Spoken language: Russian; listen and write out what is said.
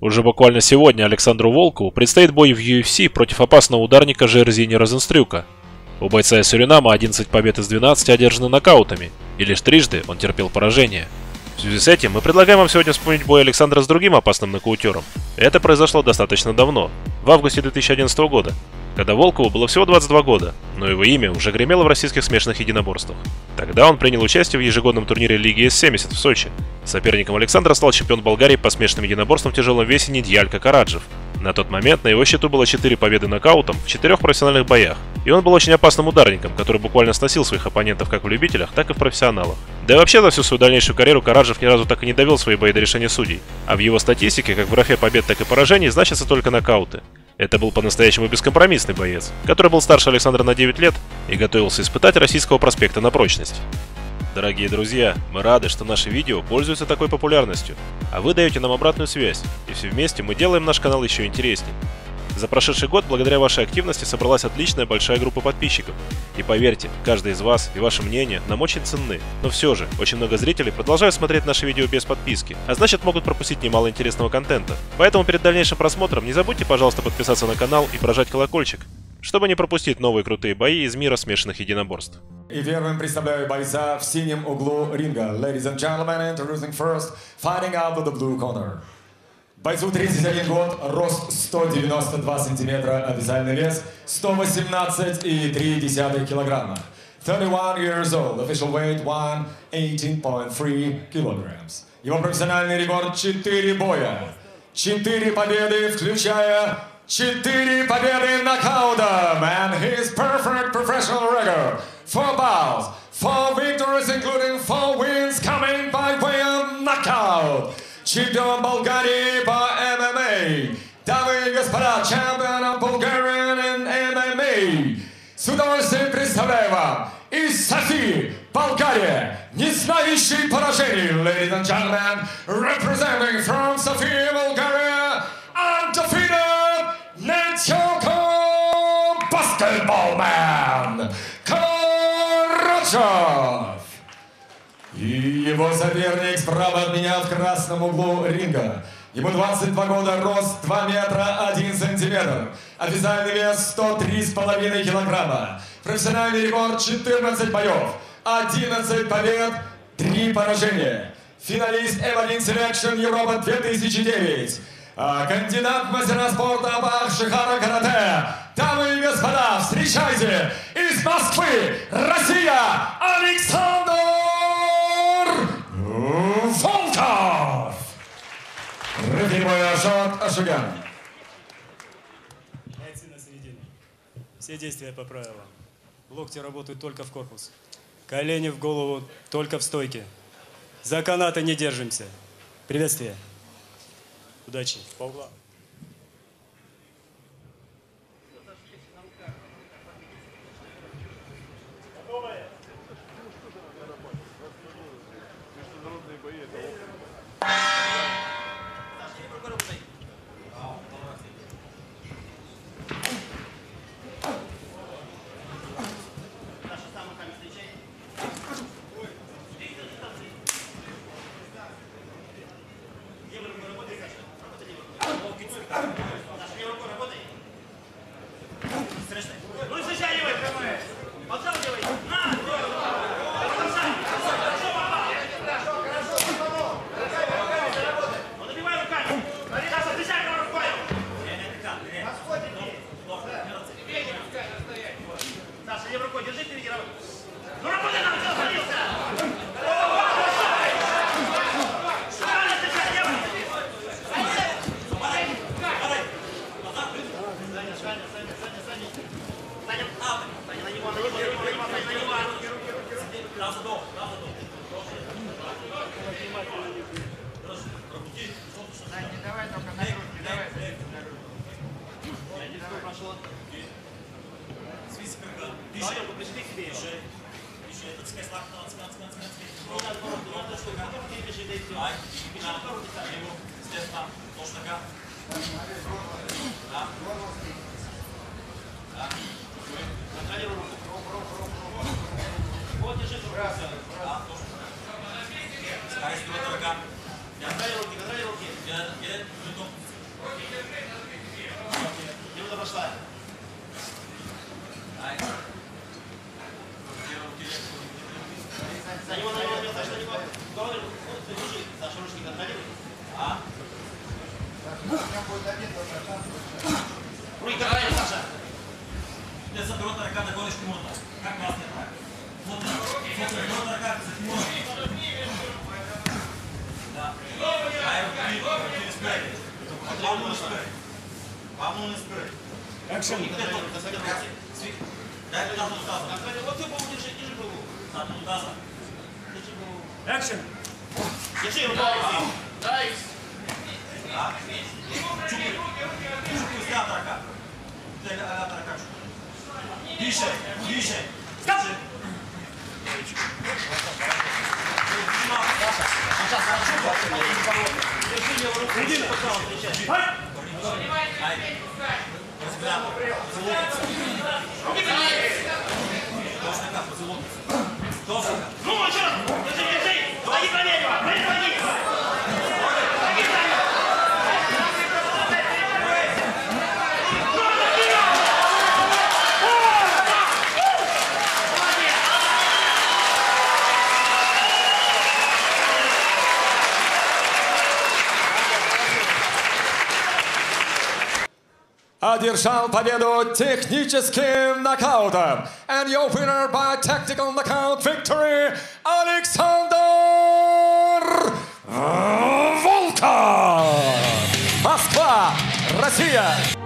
Уже буквально сегодня Александру Волкову предстоит бой в UFC против опасного ударника Жерзини Розенстрюка. У бойца из Суринама 11 побед из 12 одержаны нокаутами, и лишь трижды он терпел поражение. В связи с этим мы предлагаем вам сегодня вспомнить бой Александра с другим опасным нокаутером. Это произошло достаточно давно, в августе 2011 года, когда Волкову было всего 22 года, но его имя уже гремело в российских смешанных единоборствах. Тогда он принял участие в ежегодном турнире Лиги С-70 в Сочи. Соперником Александра стал чемпион Болгарии по смешанным единоборствам в тяжелом весе Нидьялька Караджев. На тот момент на его счету было 4 победы нокаутом в 4 профессиональных боях, и он был очень опасным ударником, который буквально сносил своих оппонентов как в любителях, так и в профессионалах. Да и вообще за всю свою дальнейшую карьеру Караджев ни разу так и не довел свои бои до решения судей, а в его статистике, как в графе побед, так и поражений, значатся только нокауты. Это был по-настоящему бескомпромиссный боец, который был старше Александра на 9 лет и готовился испытать российского проспекта на прочность. Дорогие друзья, мы рады, что наши видео пользуются такой популярностью, а вы даете нам обратную связь, и все вместе мы делаем наш канал еще интереснее. За прошедший год, благодаря вашей активности, собралась отличная большая группа подписчиков. И поверьте, каждый из вас и ваше мнение нам очень ценны. Но все же, очень много зрителей продолжают смотреть наши видео без подписки, а значит могут пропустить немало интересного контента. Поэтому перед дальнейшим просмотром не забудьте, пожалуйста, подписаться на канал и прожать колокольчик, чтобы не пропустить новые крутые бои из мира смешанных единоборств. И первым представляю бойца в синем углу ринга. Ladies and gentlemen, introducing first, fighting out of the blue corner. Бойцу 31 год, рост 192 сантиметра, официальный вес 118,3 килограмма. 31 years old, official weight 118.3 kilograms. Его профессиональный рекорд 4 боя, 4 победы, включая 4 победы нокаутом, and his perfect professional record. 4 bouts, 4 victories, including 4 wins coming by way of knockout. Чемпион Болгарии по ММА. Дамы и господа, чемпион Bulgarian in MMA. С удовольствием представляю вам из Софии, Болгария, не знающий поражений, ladies and gentlemen, representing from Sofia, Bulgaria, undefeated Netyoka basketballman Караджев. И его соперник справа от меня в красном углу ринга. Ему 22 года, рост 2 метра 1 сантиметр. Официальный вес 103,5 килограмма. Профессиональный рекорд 14 боев, 11 побед, 3 поражения. Финалист М1 Selection Европа 2009. Кандидат в мастера спорта по Шихара карате. Дамы и господа, встречайте из Москвы, Россия, Александр Волков! Рыбный Ашот Ашуган. Бойцы на середину. Все действия по правилам. Локти работают только в корпус. Колени в голову только в стойке. За канаты не держимся. Приветствие. Удачи. По углам. Экшен! Держи руку. Тише, тише. Ну, еще раз! Держи, держи! Свои проверь его! Производи! Одержал победу техническим нокаутом. And your winner by tactical knockout victory, Александр Волков! Москва, Россия!